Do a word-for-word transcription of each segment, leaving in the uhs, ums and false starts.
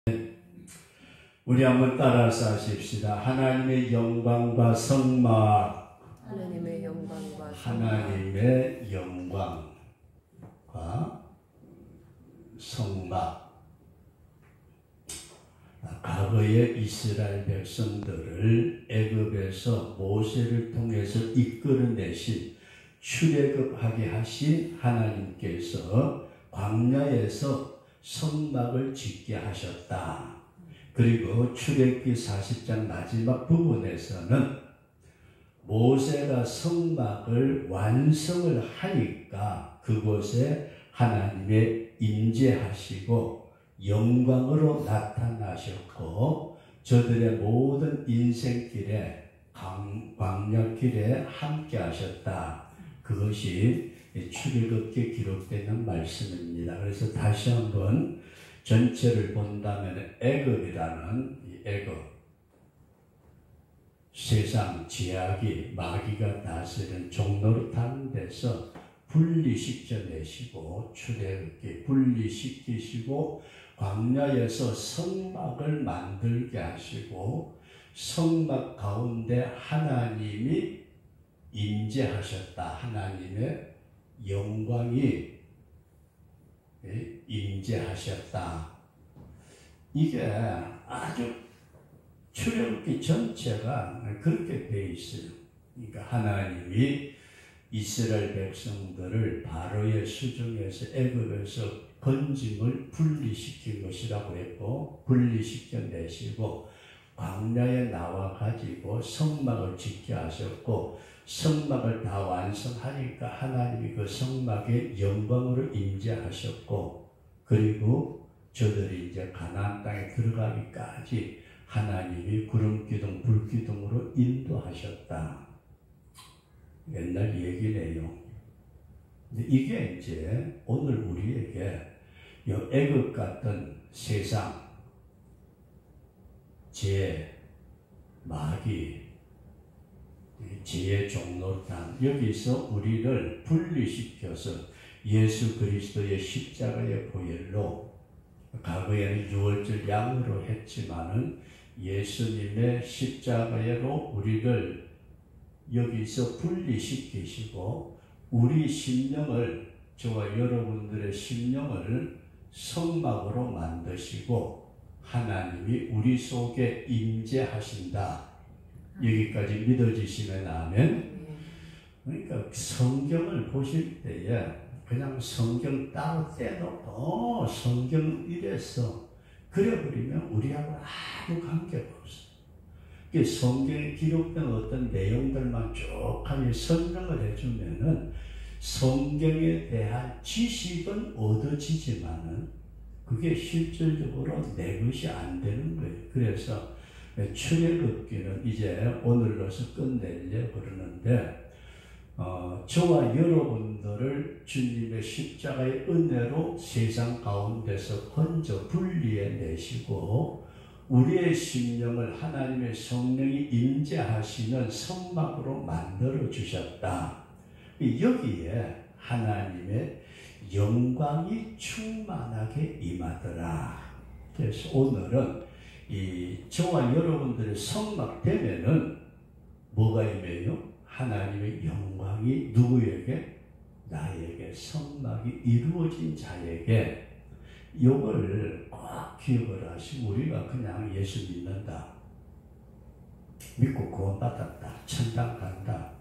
우리 한번 따라서 하십시다. 하나님의 영광과 성막, 하나님의 영광과 하나님의 영광과 성막. 과거의 이스라엘 백성들을 애굽에서 모세를 통해서 이끌어내신, 출애굽하게 하신 하나님께서 광야에서 성막을 짓게 하셨다. 그리고 출애굽기 사십 장 마지막 부분에서는 모세가 성막을 완성을 하니까 그곳에 하나님의 임재하시고 영광으로 나타나셨고 저들의 모든 인생길에 광야길에 함께 하셨다. 그것이 출애굽기에 기록되는 말씀입니다. 그래서 다시 한번 전체를 본다면 애굽이라는 이 애굽, 세상 제약이 마귀가 다스리는 종노릇하는 데서 분리시켜내시고 출애굽기 분리시키시고 광야에서 성막을 만들게 하시고 성막 가운데 하나님이 임재하셨다. 하나님의 영광이 임재하셨다. 이게 아주 출애굽기 전체가 그렇게 되어 있어요. 그러니까 하나님이 이스라엘 백성들을 바로의 수중에서 애굽에서 건짐을 분리시킨 것이라고 했고 분리시켜내시고 광야에 나와 가지고 성막을 짓게 하셨고 성막을 다 완성하니까 하나님이 그 성막의 영광으로 임재하셨고 그리고 저들이 이제 가나안 땅에 들어가기까지 하나님이 구름기둥 불기둥으로 인도하셨다. 옛날 얘기네요. 근데 이게 이제 오늘 우리에게 이 애굽 같은 세상, 죄, 마귀, 죄의 종노릇한 여기서 우리를 분리시켜서 예수 그리스도의 십자가의 보혈로 과거에는 유월절 양으로 했지만은 예수님의 십자가로 우리를 여기서 분리시키시고 우리 심령을 저와 여러분들의 심령을 성막으로 만드시고 하나님이 우리 속에 임재하신다. 여기까지 믿어지시면 아멘. 그러니까 성경을 보실 때에 그냥 성경 따로 떼놓고 성경 이래서 그려버리면 우리하고 아무 관계가 없어요. 성경에 기록된 어떤 내용들만 쭉 하니 설명을 해주면은 성경에 대한 지식은 얻어지지만은 그게 실질적으로 내 것이 안 되는 거예요. 그래서 출애굽기는 이제 오늘로서 끝내려고 그러는데 어, 저와 여러분들을 주님의 십자가의 은혜로 세상 가운데서 건져 분리해 내시고 우리의 심령을 하나님의 성령이 임재하시는 성막으로 만들어 주셨다. 여기에 하나님의 영광이 충만하게 임하더라. 그래서 오늘은 이 저와 여러분들의 성막 되면은 뭐가 임해요? 하나님의 영광이 누구에게? 나에게 성막이 이루어진 자에게. 이걸 꼭 기억을 하시고 우리가 그냥 예수 믿는다, 믿고 구원받았다, 천당 간다,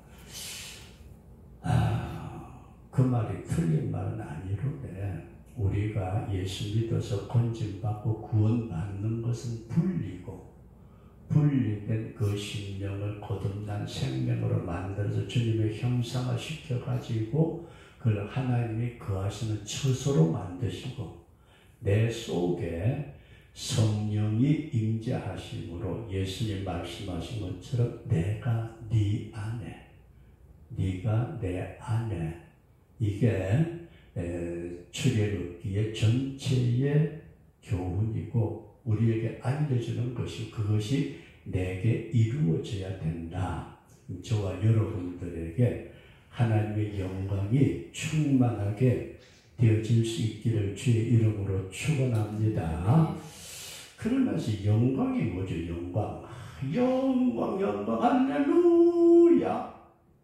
아, 그 말이 틀린 말은 아니로되 우리가 예수 믿어서 건짐받고 구원받는 것은 분리고 분리된 그 심령을 거듭난 생명으로 만들어서 주님의 형상화 시켜가지고 그걸 하나님이 거하시는 처소로 만드시고 내 속에 성령이 임재하심으로 예수님 말씀하신 것처럼 내가 네 안에, 네가 내 안에, 이게 출애굽기의 전체의 교훈이고 우리에게 알려주는 것이 그것이 내게 이루어져야 된다. 저와 여러분들에게 하나님의 영광이 충만하게 되어질 수 있기를 주의 이름으로 축원합니다. 그러면서 영광이 뭐죠? 영광. 영광, 영광, 할렐루야.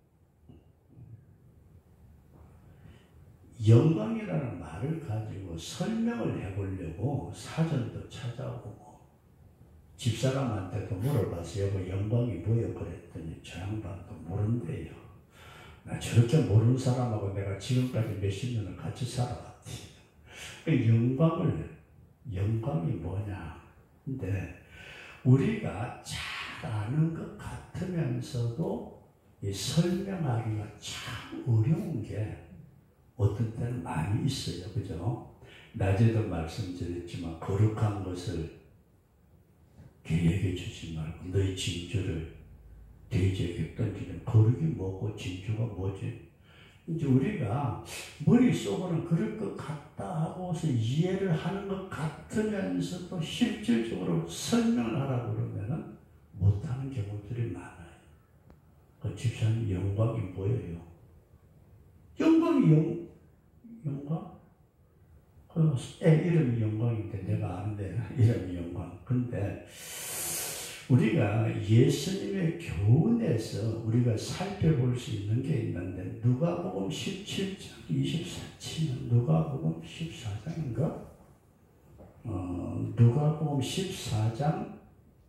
영광이라는 말을 가지고 설명을 해보려고 사전도 찾아보고 집사람한테도 물어봤어요. 여보, 영광이 뭐예요? 그랬더니 저 양반도 모른대요. 나 저렇게 모르는 사람하고 내가 지금까지 몇십 년을 같이 살아왔지. 영광을, 영광이 뭐냐. 근데 우리가 잘 아는 것 같으면서도 이 설명하기가 참 어려운 게 어떤 때는 많이 있어요. 그죠? 낮에도 말씀드렸지만 거룩한 것을 계획해 주지 말고 너희 진주를 대지에게 던지는. 거룩이 뭐고 진주가 뭐지? 이제 우리가 머릿속으로는 그럴 것 같다 하고서 이해를 하는 것 같으면서도 실질적으로 설명을 하라고 그러면은 못하는 경우들이 많아요. 그 집사님 영광이 뭐예요? 영광이 영, 영광? 그 애 이름이 영광인데 내가 아는데 이름이 영광. 근데 우리가 예수님의 교훈에서 우리가 살펴볼 수 있는 게 있는데 누가복음 십칠 장 이십사 절 누가복음 십사 장인가? 어, 누가복음 십사 장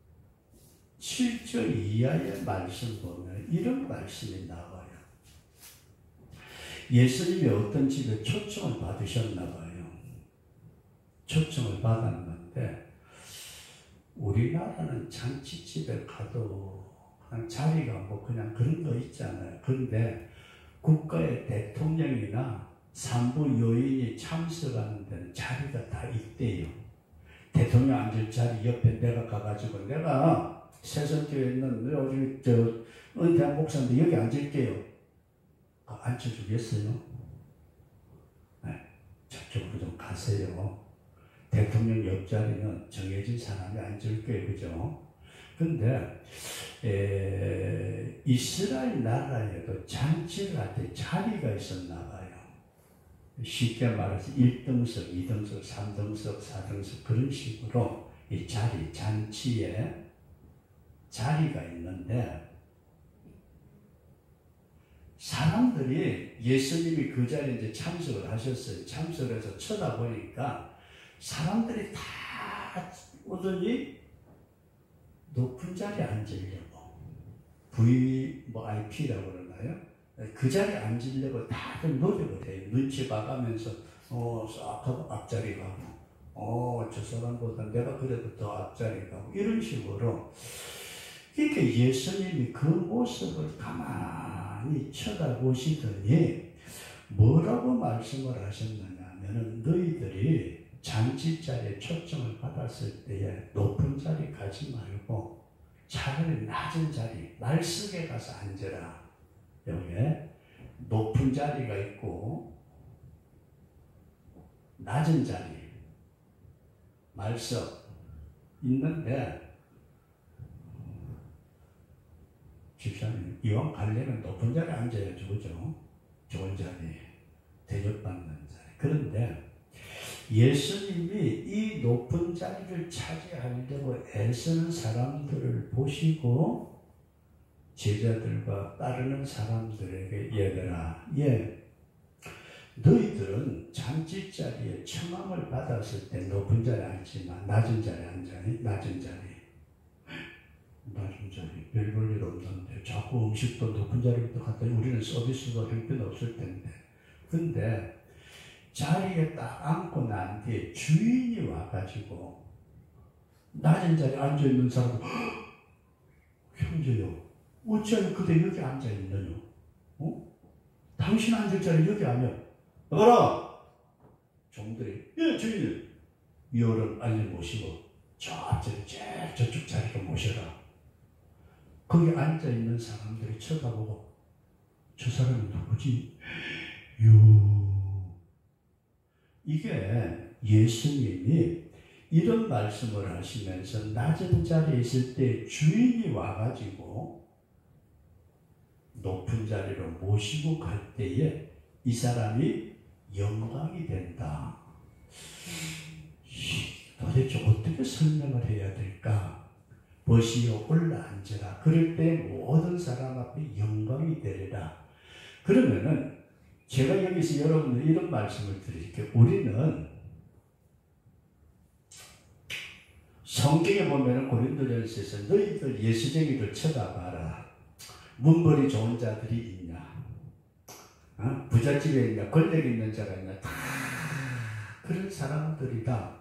칠 절 이하의 말씀 보면 이런 말씀이 나와요. 예수님이 어떤 집에 초청을 받으셨나 봐요. 초청을 받았는데 우리나라는 잔치집에 가도 그냥 자리가 뭐 그냥 그런 거 있잖아요. 그런데 국가의 대통령이나 산부 요인이 참석하는 데는 자리가 다 있대요. 대통령 앉을 자리 옆에 내가 가가지고 내가 세선교에 있는 우리 저 은퇴한 목사인데 여기 앉을게요. 아, 앉혀주겠어요? 네, 저쪽으로 좀 가세요. 대통령 옆자리는 정해진 사람이 앉을 거예요. 그죠? 근데, 에, 이스라엘 나라에도 잔치를 할 때 자리가 있었나 봐요. 쉽게 말해서 일 등석, 이 등석, 삼 등석, 사 등석 그런 식으로 이 자리, 잔치에 자리가 있는데 사람들이 예수님이 그 자리에 이제 참석을 하셨어요. 참석을 해서 쳐다보니까 사람들이 다 오더니 높은 자리에 앉으려고 브이아이피라고 그러나요? 그 자리에 앉으려고 다들 노력을 해요. 눈치 봐가면서 어, 싹 하고 앞자리 가고 어, 저 사람보다 내가 그래도 더 앞자리 가고 이런 식으로 이렇게 예수님이 그 모습을 가만히 쳐다보시더니 뭐라고 말씀을 하셨느냐 하면은 너희들이 잔치자리에 초청을 받았을 때에 높은 자리 가지 말고 차라리 낮은 자리, 말석에 가서 앉으라. 여기에 높은 자리가 있고 낮은 자리, 말석 있는데 집사님 이왕 가려면 높은 자리에 앉아야죠. 그죠? 좋은 자리, 대접받는 자리. 그런데 예수님이 이 높은 자리를 차지하려고 애쓰는 사람들을 보시고 제자들과 따르는 사람들에게 얘들아, 예, 너희들은 잔치자리에 청함을 받았을 때 높은 자리에 앉지만 낮은 자리에 앉아니? 낮은 자리. 낮은 자리. 별 볼 일 없는데 자꾸 음식도 높은 자리부터 갔더니 우리는 서비스도 형편없을 텐데. 근데 자리에 딱 앉고 난 뒤에 주인이 와가지고 낮은 자리에 앉아있는 사람은 형제요, 어찌하여 그대 여기 앉아있느냐? 어? 당신 앉을 자리 여기 아니야. 나가라! 종들이 예 주인님 이 어른 빨리 모시고 저쪽에 제일 저쪽 자리로 모셔라. 거기 앉아있는 사람들이 쳐다보고 저 사람이 누구지? 요 이게 예수님이 이런 말씀을 하시면서 낮은 자리에 있을 때 주인이 와가지고 높은 자리로 모시고 갈 때에 이 사람이 영광이 된다. 도대체 어떻게 설명을 해야 될까? 보시오 올라앉으라. 그럴 때 모든 사람 앞에 영광이 되리라. 그러면은 제가 여기서 여러분들 이런 말씀을 드릴게요. 우리는 성경에 보면 고린도전서에서 너희들 예수쟁이들 쳐다봐라. 문벌이 좋은 자들이 있냐? 어? 부잣집에 있냐? 권력 있는 자가 있냐? 다 그런 사람들이다.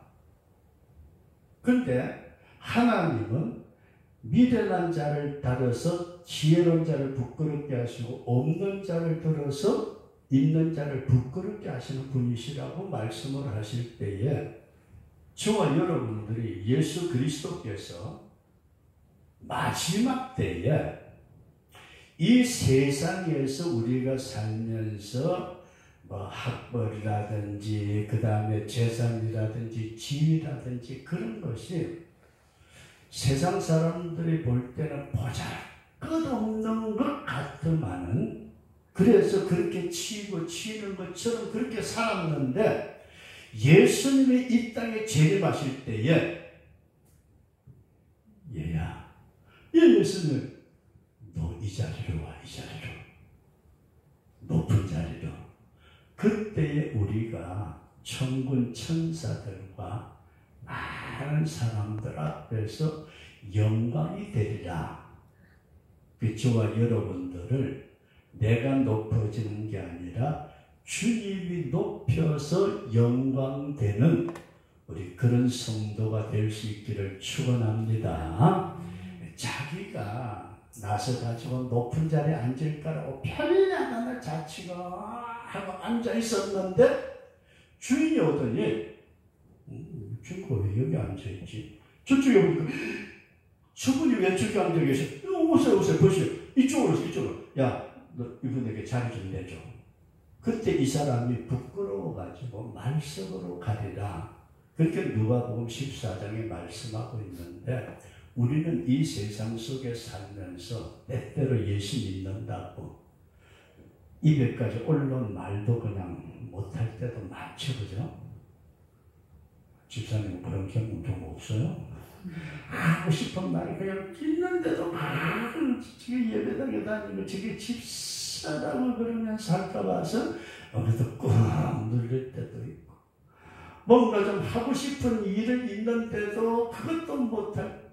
그런데 하나님은 미련한 자를 다뤄서 지혜로운 자를 부끄럽게 하시고 없는 자를 들어서 있는 자를 부끄럽게 하시는 분이시라고 말씀을 하실 때에 저와 여러분들이 예수 그리스도께서 마지막 때에 이 세상에서 우리가 살면서 뭐 학벌이라든지 그 다음에 재산이라든지 지위라든지 그런 것이 세상 사람들이 볼 때는 보잘것없는 것 같더만은 그래서 그렇게 치고 치는 것처럼 그렇게 살았는데 예수님이 이 땅에 재림하실 때에 얘야, 예, 예수님 너 이 자리로 와, 이 자리로 높은 자리로. 그때에 우리가 천군 천사들과 많은 사람들 앞에서 영광이 되리라. 저와 여러분들을 내가 높아지는 게 아니라 주님이 높여서 영광되는 우리 그런 성도가 될 수 있기를 축원합니다. 자기가 나서 가지고 높은 자리에 앉을 거라고 편리하다는 자치가 하고 앉아 있었는데 주인이 오더니 음, 주인가 왜 여기 앉아 있지? 저쪽에 보니까 저분이 왜 저기 앉아 계셔? 오세요, 오세요, 보시오. 이쪽으로 오세요, 이쪽으로. 야, 너 이분에게 자리 좀 내줘. 그때 이 사람이 부끄러워가지고 말석으로 가리라. 그렇게 누가복음 십사 장에 말씀하고 있는데 우리는 이 세상 속에 살면서 때때로 예수 믿는다고 입에까지 올라온 말도 그냥 못할 때도 많죠, 그죠? 집사님은 그런 경험 좀 없어요? 하고 싶은 말이 그냥 있는데도 막 지금 예배당에 다니고 저게 집사라고 그러면 살펴봐서 어느덧 꾹 눌릴 때도 있고 뭔가 좀 하고 싶은 일은 있는데도 그것도 못할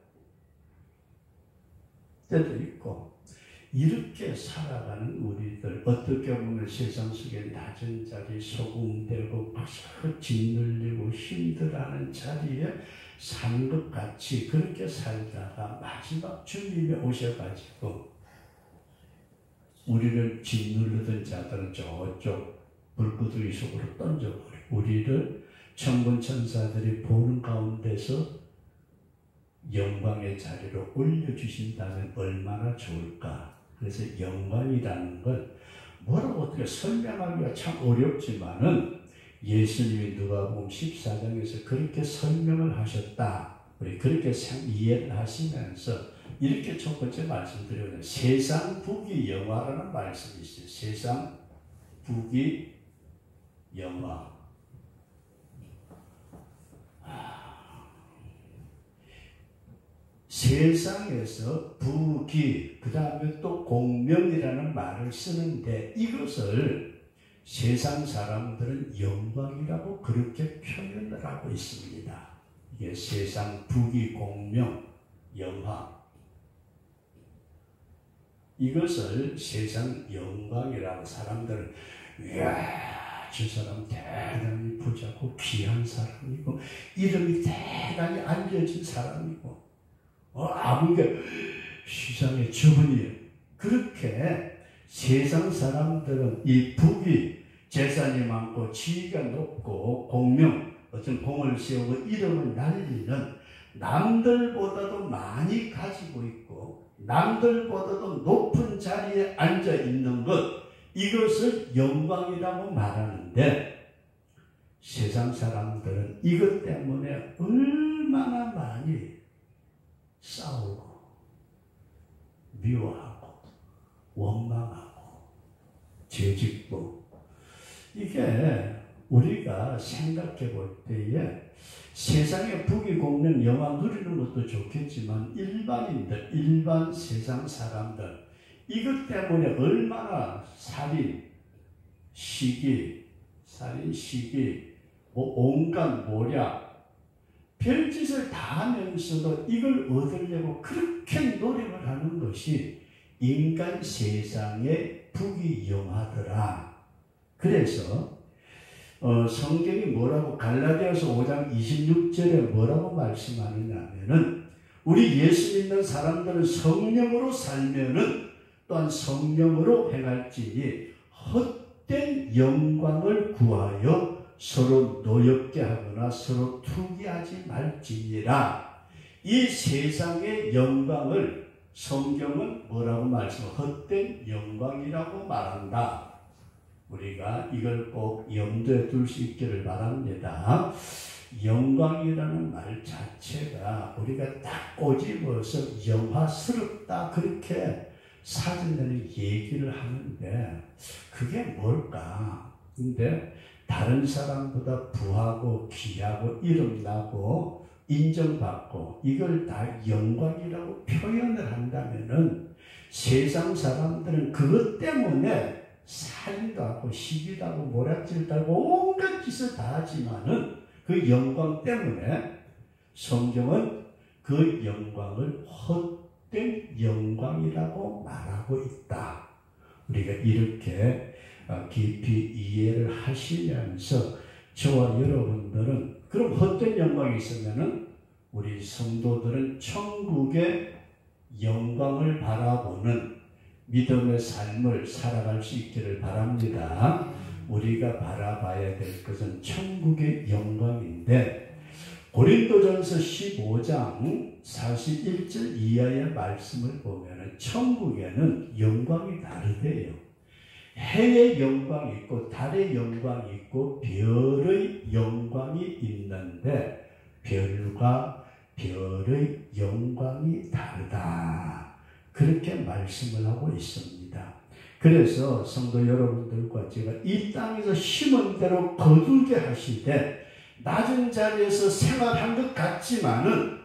때도 있고 이렇게 살아가는 우리들 어떻게 보면 세상 속에 낮은 자리 소금되고 짓눌리고 힘들어하는 자리에 산 것 같이 그렇게 살다가 마지막 주님이 오셔가지고 우리를 짓누르던 자들은 저쪽 불구덩이 속으로 던져버리고 우리를 천군 천사들이 보는 가운데서 영광의 자리로 올려주신다면 얼마나 좋을까. 그래서 영광이라는 걸 뭐라고 어떻게 설명하기가 참 어렵지만은 예수님이 누가복음 십사 장에서 그렇게 설명을 하셨다. 우리 그렇게 이해를 하시면서 이렇게 첫 번째 말씀드려요. 세상 부귀 영화라는 말씀이 있어요. 세상 부귀 영화. 세상에서 부귀, 그 다음에 또 공명이라는 말을 쓰는데 이것을 세상 사람들은 영광이라고 그렇게 표현을 하고 있습니다. 이게 세상 부귀, 공명, 영화. 이것을 세상 영광이라고 사람들은 이야, 저 사람 대단히 부자고 귀한 사람이고 이름이 대단히 알려진 사람이고 어, 아무개 시장의 주분이에요. 그렇게 세상 사람들은 이 부귀, 재산이 많고 지위가 높고 공명, 어떤 공을 세우고 이름을 날리는 남들보다도 많이 가지고 있고 남들보다도 높은 자리에 앉아 있는 것, 이것을 영광이라고 말하는데 세상 사람들은 이것 때문에 얼마나 많이 싸우고 미워하고 원망하고 죄짓고 이게 우리가 생각해 볼 때에 세상에 부귀 공명 영화 누리는 것도 좋겠지만 일반인들, 일반 세상 사람들 이것 때문에 얼마나 살인, 시기, 살인, 시기, 뭐 온갖 모략, 별짓을 다 하면서도 이걸 얻으려고 그렇게 노력을 하는 것이 인간 세상의 부귀영화더라. 그래서 어, 성경이 뭐라고 갈라디아서 오 장 이십육 절에 뭐라고 말씀하느냐면은 우리 예수 믿는 사람들은 성령으로 살면은 또한 성령으로 행할지니 헛된 영광을 구하여 서로 노엽게 하거나 서로 투기하지 말지니라. 이 세상의 영광을 성경은 뭐라고 말씀하고 헛된 영광이라고 말한다. 우리가 이걸 꼭 염두에 둘 수 있기를 바랍니다. 영광이라는 말 자체가 우리가 딱 꼬집어서 영화스럽다 그렇게 사진들이 얘기를 하는데 그게 뭘까? 근데 다른 사람보다 부하고 귀하고 이름나고 인정받고 이걸 다 영광이라고 표현을 한다면은 세상 사람들은 그것 때문에 살인도 하고 시기도 하고 모략질도 하고 온갖 짓을 다 하지만은 그 영광 때문에 성경은 그 영광을 헛된 영광이라고 말하고 있다. 우리가 이렇게 깊이 이해를 하시면서 저와 여러분들은 그럼 헛된 영광이 있으면은 우리 성도들은 천국의 영광을 바라보는 믿음의 삶을 살아갈 수 있기를 바랍니다. 우리가 바라봐야 될 것은 천국의 영광인데 고린도전서 십오 장 사십일 절 이하의 말씀을 보면 천국에는 영광이 다르대요. 해의 영광이 있고 달의 영광이 있고 별의 영광이 있는데 별과 별의 영광이 다르다. 그렇게 말씀을 하고 있습니다. 그래서 성도 여러분들과 제가 이 땅에서 심은 대로 거두게 하시되 낮은 자리에서 생활한 것 같지만은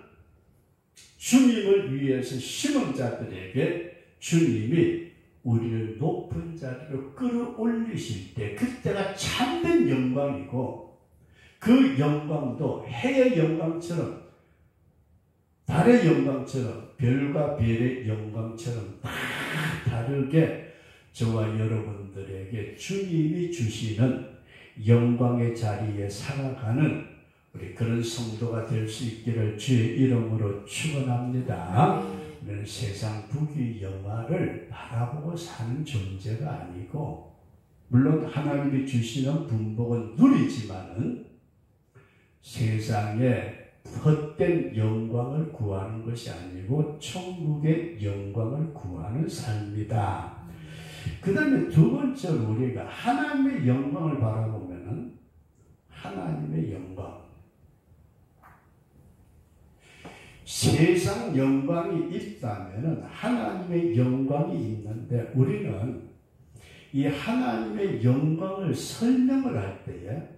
주님을 위해서 심은 자들에게 주님이 우리를 높은 자리로 끌어올리실 때 그때가 참된 영광이고 그 영광도 해의 영광처럼 달의 영광처럼 별과 별의 영광처럼 다 다르게 저와 여러분들에게 주님이 주시는 영광의 자리에 살아가는 우리 그런 성도가 될 수 있기를 주의 이름으로 축원합니다. 우리는 세상 부귀영화를 바라보고 사는 존재가 아니고 물론 하나님이 주시는 분복은 누리지만은 세상에 헛된 영광을 구하는 것이 아니고 천국의 영광을 구하는 삶이다. 그 다음에 두 번째로 우리가 하나님의 영광을 바라보면은 하나님의 영광. 세상 영광이 있다면은 하나님의 영광이 있는데 우리는 이 하나님의 영광을 설명을 할 때에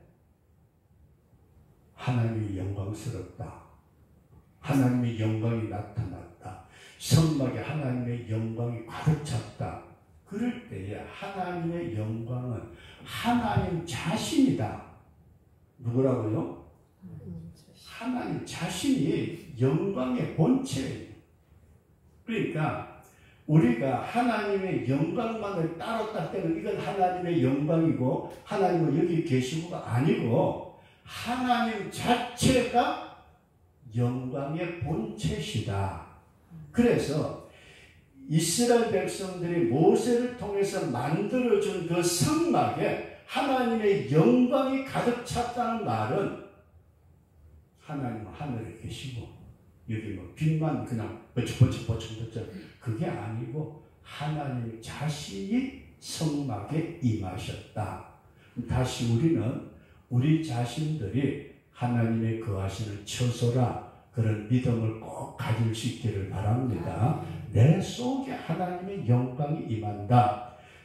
하나님이 영광스럽다. 하나님의 영광이 나타났다. 성막에 하나님의 영광이 가득 찼다. 그럴 때에 하나님의 영광은 하나님 자신이다. 누구라고요? 하나님 자신이 영광의 본체예요. 그러니까 우리가 하나님의 영광만을 따랐다 때는 이건 하나님의 영광이고 하나님은 여기 계시고가 아니고 하나님 자체가 영광의 본체시다. 그래서 이스라엘 백성들이 모세를 통해서 만들어준 그 성막에 하나님의 영광이 가득 찼다는 말은 하나님은 하늘에 계시고 여기 뭐 빛만 그냥 버쩍버쩍버쩍버쩍 그게 아니고 하나님 자신이 성막에 임하셨다. 다시 우리는 우리 자신들이 하나님의 거하시는 처소라 그런 믿음을 꼭 가질 수 있기를 바랍니다. 내 속에 하나님의 영광이 임한다.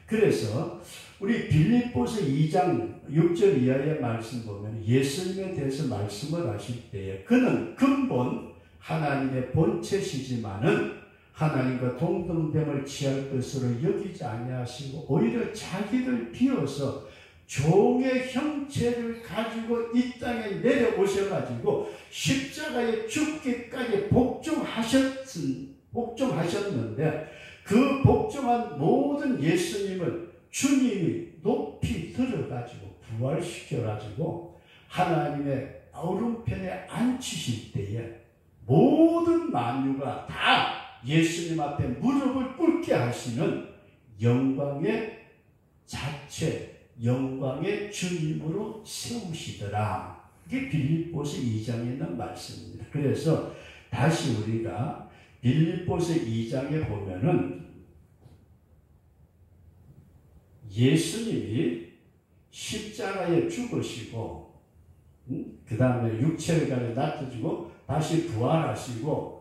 그래서 우리 빌립보서 이 장 육 절 이하의 말씀 보면 예수님에 대해서 말씀을 하실 때에 그는 근본 하나님의 본체시지만은 하나님과 동등됨을 취할 것으로 여기지 아니하시고 오히려 자기를 비워서 종의 형체를 가지고 이 땅에 내려오셔가지고 십자가에 죽기까지 복종하셨, 복종하셨는데 그 복종한 모든 예수님을 주님이 높이 들어가지고 부활시켜가지고 하나님의 오른편에 앉히실 때에 모든 만유가 다 예수님 앞에 무릎을 꿇게 하시는 영광의 자체, 영광의 주님으로 세우시더라. 이게 빌립보서 이 장에 있는 말씀입니다. 그래서 다시 우리가 빌립보서 이 장에 보면은 예수님이 십자가에 죽으시고 음? 그 다음에 육체를 가려 낮춰지고 다시 부활하시고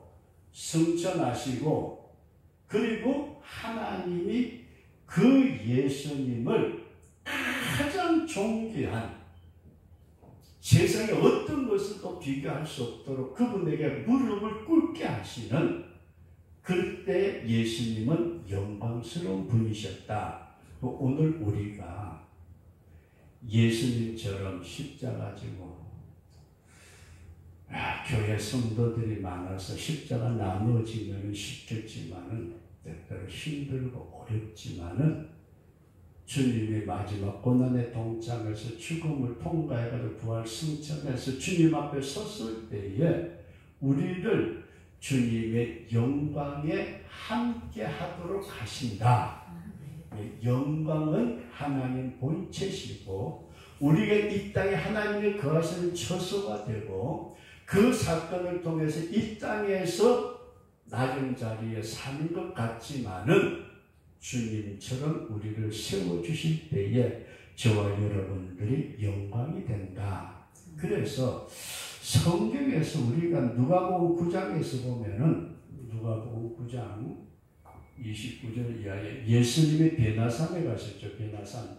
승천하시고 그리고 하나님이 그 예수님을 가장 존귀한 세상에 어떤 것을도 비교할 수 없도록 그분에게 무릎을 꿇게 하시는 그때 예수님은 영광스러운 분이셨다. 오늘 우리가 예수님처럼 십자가 지고 아, 교회 성도들이 많아서 십자가 나누어지면 쉽겠지만은 때때로 힘들고 어렵지만은 주님이 마지막 고난의 동참에서 죽음을 통과해가지고 부활 승천해서 주님 앞에 섰을 때에 우리를 주님의 영광에 함께 하도록 하신다. 영광은 하나님 본체시고 우리가 이 땅에 하나님이 거하시는 처소가 되고 그 사건을 통해서 이 땅에서 낮은 자리에 사는 것 같지만은 주님처럼 우리를 세워주실 때에 저와 여러분들이 영광이 된다. 그래서 성경에서 우리가 누가복음 구 장에서 보면은 누가복음 구 장 이십구 절 이하에 예수님이 베나산에 가셨죠. 베나산.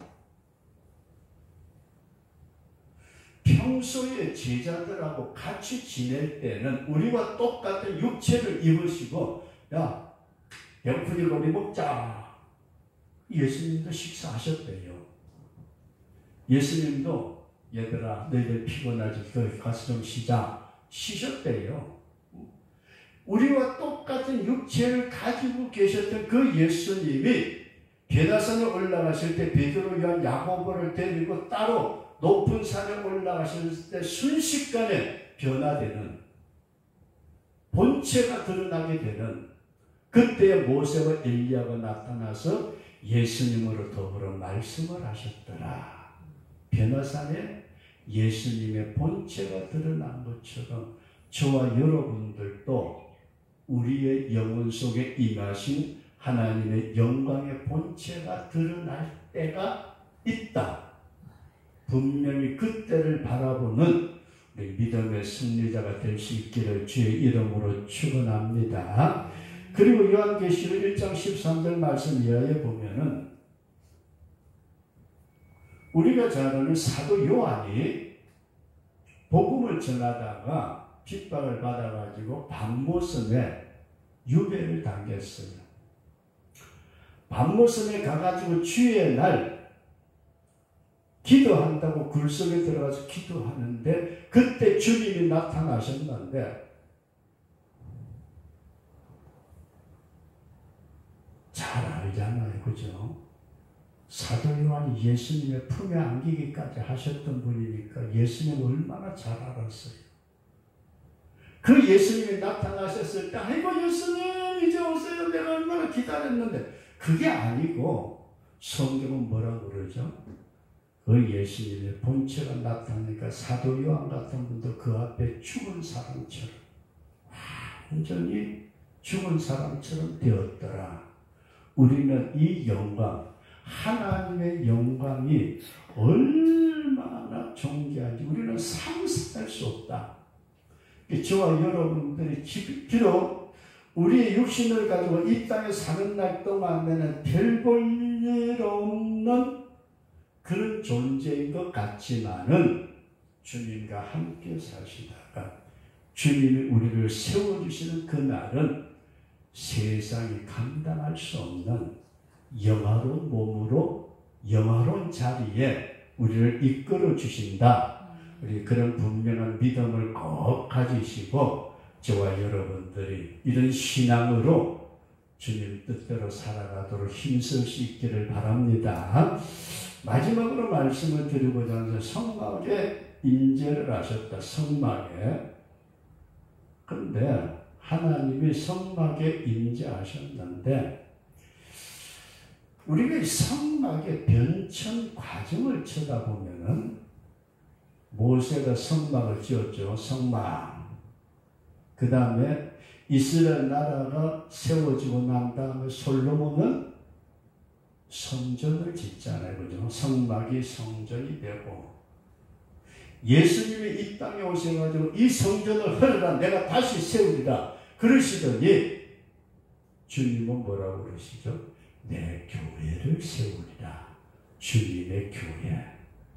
평소에 제자들하고 같이 지낼 때는 우리와 똑같은 육체를 입으시고 야 배고프니까 우리 먹자. 예수님도 식사하셨대요. 예수님도 얘들아 너희들 피곤하지 거기 가서 좀 쉬자. 쉬셨대요. 우리와 똑같은 육체를 가지고 계셨던 그 예수님이 베다산에 올라가실 때 베드로, 요한, 야고보를 데리고 따로 높은 산에 올라가실 때 순식간에 변화되는 본체가 드러나게 되는 그때 모세와 엘리야가 나타나서 예수님으로 더불어 말씀을 하셨더라. 변화산에 예수님의 본체가 드러난 것처럼 저와 여러분들도 우리의 영혼 속에 임하신 하나님의 영광의 본체가 드러날 때가 있다. 분명히 그때를 바라보는 우리 믿음의 승리자가 될 수 있기를 주의 이름으로 축원합니다. 그리고 요한계시록 일 장 십삼 절 말씀 이하에 보면은 우리가 잘 아는 사도 요한이 복음을 전하다가 핍박을 받아가지고 밤모섬에 유배를 당했어요. 밤모섬에 가가지고 주의 날 기도한다고 굴속에 들어가서 기도하는데 그때 주님이 나타나셨는데 잘 알잖아요. 그죠? 사도 요한이 예수님의 품에 안기기까지 하셨던 분이니까 예수님 얼마나 잘 알았어요. 그 예수님이 나타나셨을 때 아이고 예수님 이제 오세요. 내가 얼마나 기다렸는데 그게 아니고 성경은 뭐라고 그러죠? 그 예수님의 본체가 나타나니까 사도 요한 같은 분도 그 앞에 죽은 사람처럼 완전히 죽은 사람처럼 되었더라. 우리는 이 영광 하나님의 영광이 얼마나 존귀한지 우리는 상상할 수 없다. 저와 여러분들이 비록 우리의 육신을 가지고 이 땅에 사는 날 동안에는 별 볼 일 없는 그런 존재인 것 같지만은 주님과 함께 사시다가 주님이 우리를 세워주시는 그날은 세상이 감당할 수 없는 영화로운 몸으로 영화로운 자리에 우리를 이끌어 주신다. 우리 그런 분명한 믿음을 꼭 가지시고 저와 여러분들이 이런 신앙으로 주님 뜻대로 살아가도록 힘쓸 수 있기를 바랍니다. 마지막으로 말씀을 드리고자 하는 성막에 임재를 하셨다. 성막에. 그런데 하나님이 성막에 임재하셨는데 우리가 이 성막의 변천 과정을 쳐다보면은 모세가 성막을 지었죠. 성막. 그 다음에 이스라엘 나라가 세워지고 난 다음에 솔로몬은 성전을 짓잖아요. 그죠? 성막이 성전이 되고 예수님이 이 땅에 오셔가지고 이 성전을 헐라 내가 다시 세우리라 그러시더니 주님은 뭐라고 그러시죠? 내 교회를 세우리라. 주님의 교회.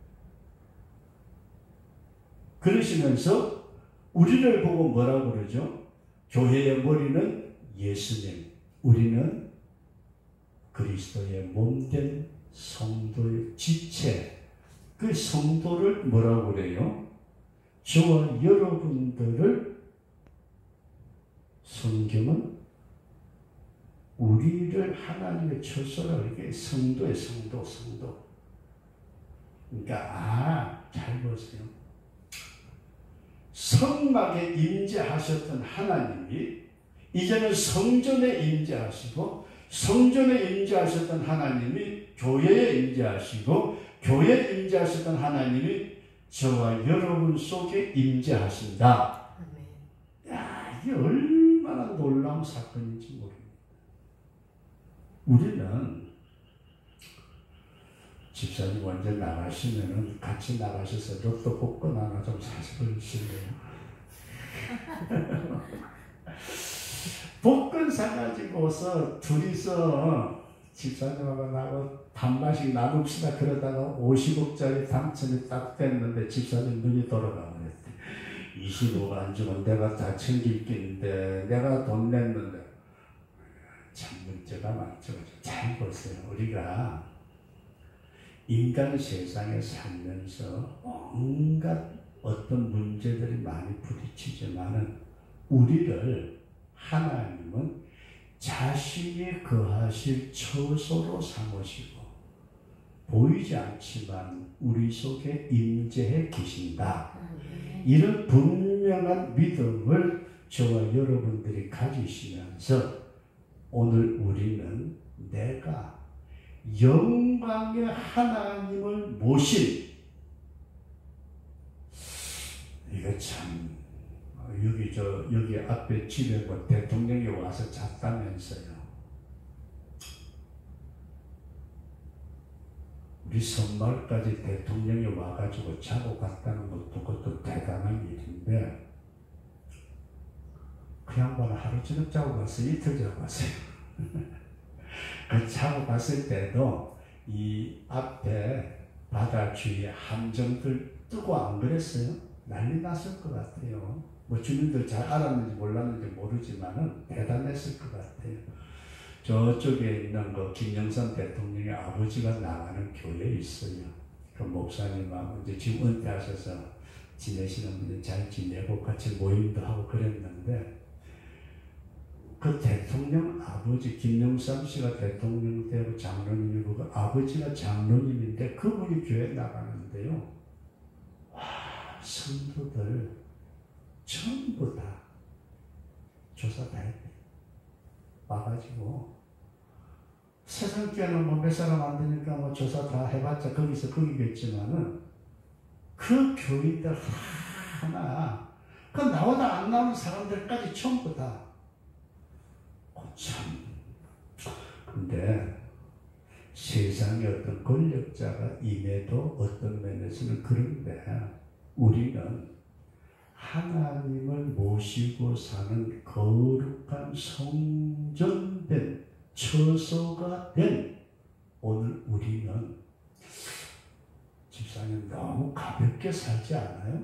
그러시면서 우리를 보고 뭐라고 그러죠? 교회의 머리는 예수님, 우리는 그리스도의 몸된 성도의 지체, 그 성도를 뭐라고 그래요? 저와 여러분들을 성경은 우리를 하나님의 처소라고 이렇게 성도의 성도, 성도. 그러니까 아, 잘 보세요. 성막에 임재하셨던 하나님이 이제는 성전에 임재하시고 성전에 임재하셨던 하나님이 교회에 임재하시고 교회에 임재하셨던 하나님이 저와 여러분 속에 임재하신다. 야, 이게 얼마나 놀라운 사건인지 모릅니다. 우리는 집사님 먼저 나가시면은 같이 나가셔서 로또 복권 하나 좀 사주실래요? 복권 사가지고서 둘이서 집사님하고 나하고 반반씩 나눕시다 그러다가 오십억짜리 당첨이 딱 됐는데 집사님 눈이 돌아가 버렸대. 이십억 안 주면 내가 다 챙길 낀데 내가 돈 냈는데 참 문제가 많죠. 잘 보세요. 우리가 인간 세상에 살면서 온갖 어떤 문제들이 많이 부딪히지만은 우리를 하나님은 자신이 거하실 처소로 삼으시고 보이지 않지만 우리 속에 임재해 계신다. 이런 분명한 믿음을 저와 여러분들이 가지시면서 오늘 우리는 내가 영광의 하나님을 모신 이거 참 여기 저 여기 앞에 집에 뭐 대통령이 와서 잤다면서요. 우리 성마을까지 대통령이 와가지고 자고 갔다는 것도 그것도 대단한 일인데 그 양반은 하루 종일 자고 갔어요. 이틀 자고 갔어요. 그 자고 갔을 때도 이 앞에 바다 주위에 함정들 뜨고 안 그랬어요? 난리 났을 것 같아요. 뭐 주민들 잘 알았는지 몰랐는지 모르지만은 대단했을 것 같아요. 저쪽에 있는 그 김영삼 대통령의 아버지가 나가는 교회에 있어요. 그 목사님하고 이제 지금 은퇴하셔서 지내시는 분이 잘 지내고 같이 모임도 하고 그랬는데 그 대통령 아버지 김영삼 씨가 대통령 되고 장로님이고 그 아버지가 장로님인데 그분이 교회 나가는데요. 와, 성도들 전부 다 조사 다 했대. 와가지고 세상 교회는 뭐 몇 사람 안 되니까 뭐 조사 다 해봤자 거기서 거기겠지만은 그 교인들 하나 그 나오다 안 나오는 사람들까지 전부 다 참. 근데 세상에 어떤 권력자가 임해도 어떤 면에서는 그런데 우리는 하나님을 모시고 사는 거룩한 그냥 성전된 처소가 된 오늘 우리는 집사님 너무 가볍게 살지 않아요?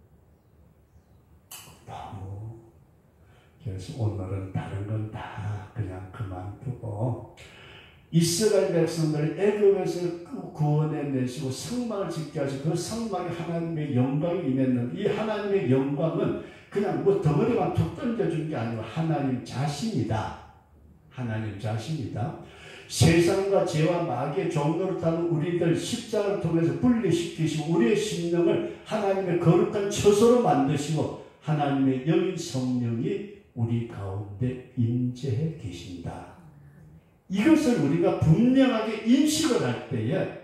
너무. 그래서 오늘은 다른 건 다 그냥 그만두고 이스라엘 백성들을 애굽에서 구원해내시고 성막을 짓게 하시고 그 성막에 하나님의 영광이 임했는데 이 하나님의 영광은 그냥 뭐 덩어리만 툭 던져준 게 아니고 하나님 자신이다. 하나님 자신이다. 세상과 죄와 마귀의 종로를 타는 우리들 십자가를 통해서 분리시키시고 우리의 심령을 하나님의 거룩한 처소로 만드시고 하나님의 영인 성령이 우리 가운데 임재해 계신다. 이것을 우리가 분명하게 인식을 할 때에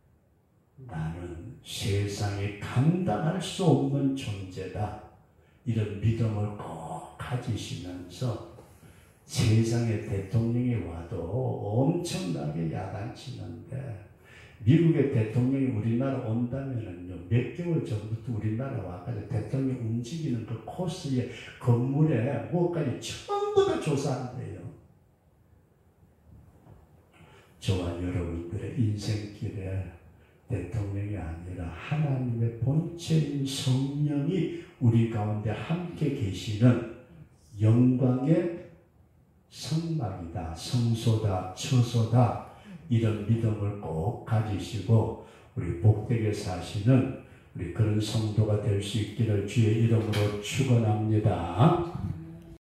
나는 세상에 감당할 수 없는 존재다. 이런 믿음을 꼭 가지시면서 세상의 대통령이 와도 엄청나게 야단치는데 미국의 대통령이 우리나라 온다면은요, 몇 개월 전부터 우리나라 와가지고 대통령 움직이는 그 코스에 건물에 뭐까지 전부 다 조사한대요. 저와 여러분들의 인생길에 대통령이 아니라 하나님의 본체인 성령이 우리 가운데 함께 계시는 영광의 성막이다, 성소다, 처소다, 이런 믿음을 꼭 가지시고 우리 복되게 사시는 우리 그런 성도가 될 수 있기를 주의 이름으로 축원합니다.